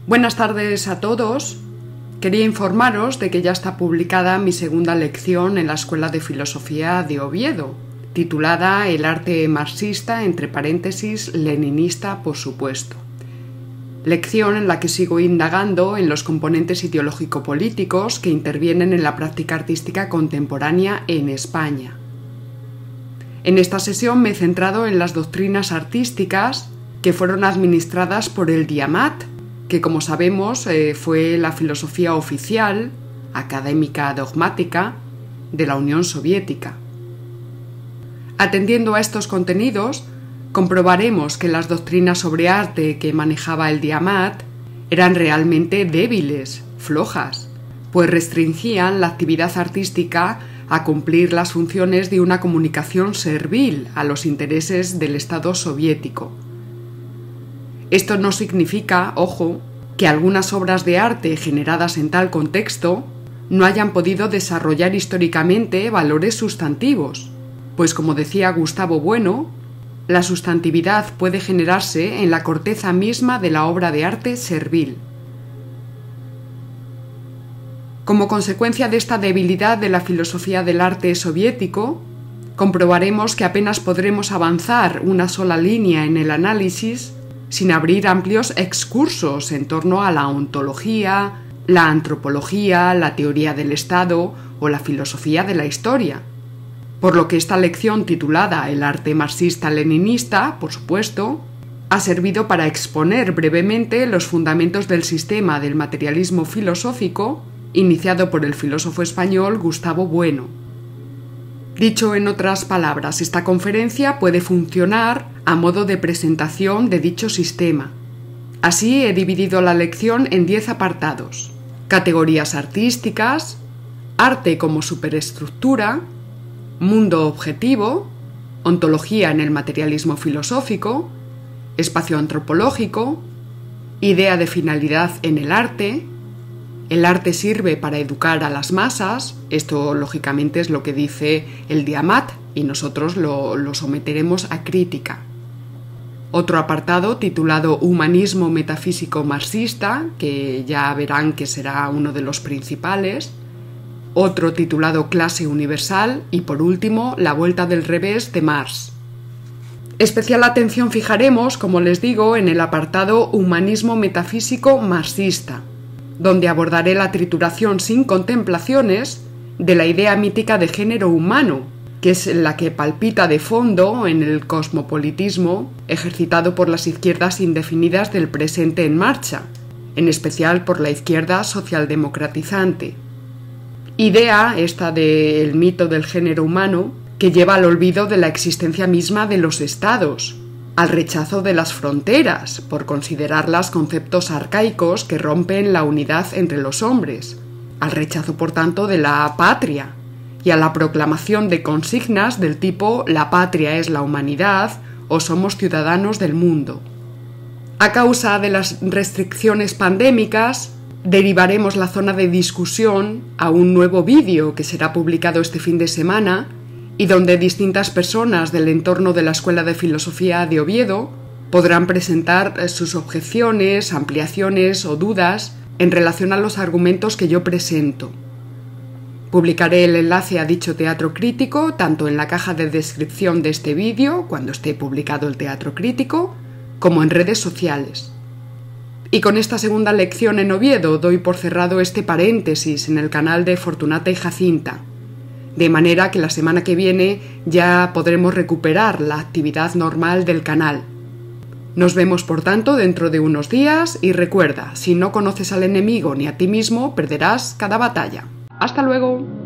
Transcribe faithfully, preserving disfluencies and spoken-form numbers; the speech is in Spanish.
Buenas tardes a todos. Quería informaros de que ya está publicada mi segunda lección en la Escuela de Filosofía de Oviedo, titulada El arte marxista, entre paréntesis, leninista, por supuesto. Lección en la que sigo indagando en los componentes ideológico-políticos que intervienen en la práctica artística contemporánea en España. En esta sesión me he centrado en las doctrinas artísticas que fueron administradas por el Diamat, que como sabemos eh, fue la filosofía oficial, académica dogmática, de la Unión Soviética. Atendiendo a estos contenidos, comprobaremos que las doctrinas sobre arte que manejaba el Diamat eran realmente débiles, flojas, pues restringían la actividad artística a cumplir las funciones de una comunicación servil a los intereses del Estado soviético. Esto no significa, ojo, que algunas obras de arte generadas en tal contexto no hayan podido desarrollar históricamente valores sustantivos, pues como decía Gustavo Bueno, la sustantividad puede generarse en la corteza misma de la obra de arte servil. Como consecuencia de esta debilidad de la filosofía del arte soviético, comprobaremos que apenas podremos avanzar una sola línea en el análisis sin abrir amplios excursos en torno a la ontología, la antropología, la teoría del Estado o la filosofía de la historia. Por lo que esta lección titulada El arte marxista-leninista, por supuesto, ha servido para exponer brevemente los fundamentos del sistema del materialismo filosófico iniciado por el filósofo español Gustavo Bueno. Dicho en otras palabras, esta conferencia puede funcionar a modo de presentación de dicho sistema. Así he dividido la lección en diez apartados: categorías artísticas, arte como superestructura, mundo objetivo, ontología en el materialismo filosófico, espacio antropológico, idea de finalidad en el arte, el arte sirve para educar a las masas, esto lógicamente es lo que dice el Diamat y nosotros lo, lo someteremos a crítica. Otro apartado titulado Humanismo metafísico marxista, que ya verán que será uno de los principales. Otro titulado Clase universal y por último La vuelta del revés de Marx. Especial atención fijaremos, como les digo, en el apartado Humanismo metafísico marxista, donde abordaré la trituración sin contemplaciones de la idea mítica de género humano, que es la que palpita de fondo en el cosmopolitismo ejercitado por las izquierdas indefinidas del presente en marcha, en especial por la izquierda socialdemocratizante. Idea, esta del mito del género humano, que lleva al olvido de la existencia misma de los estados, al rechazo de las fronteras, por considerarlas conceptos arcaicos que rompen la unidad entre los hombres, al rechazo, por tanto, de la patria, y a la proclamación de consignas del tipo «la patria es la humanidad» o «somos ciudadanos del mundo». A causa de las restricciones pandémicas, derivaremos la zona de discusión a un nuevo vídeo que será publicado este fin de semana y donde distintas personas del entorno de la Escuela de Filosofía de Oviedo podrán presentar sus objeciones, ampliaciones o dudas en relación a los argumentos que yo presento. Publicaré el enlace a dicho teatro crítico tanto en la caja de descripción de este vídeo, cuando esté publicado el teatro crítico, como en redes sociales. Y con esta segunda lección en Oviedo doy por cerrado este paréntesis en el canal de Fortunata y Jacinta, de manera que la semana que viene ya podremos recuperar la actividad normal del canal. Nos vemos por tanto dentro de unos días y recuerda, si no conoces al enemigo ni a ti mismo, perderás cada batalla. ¡Hasta luego!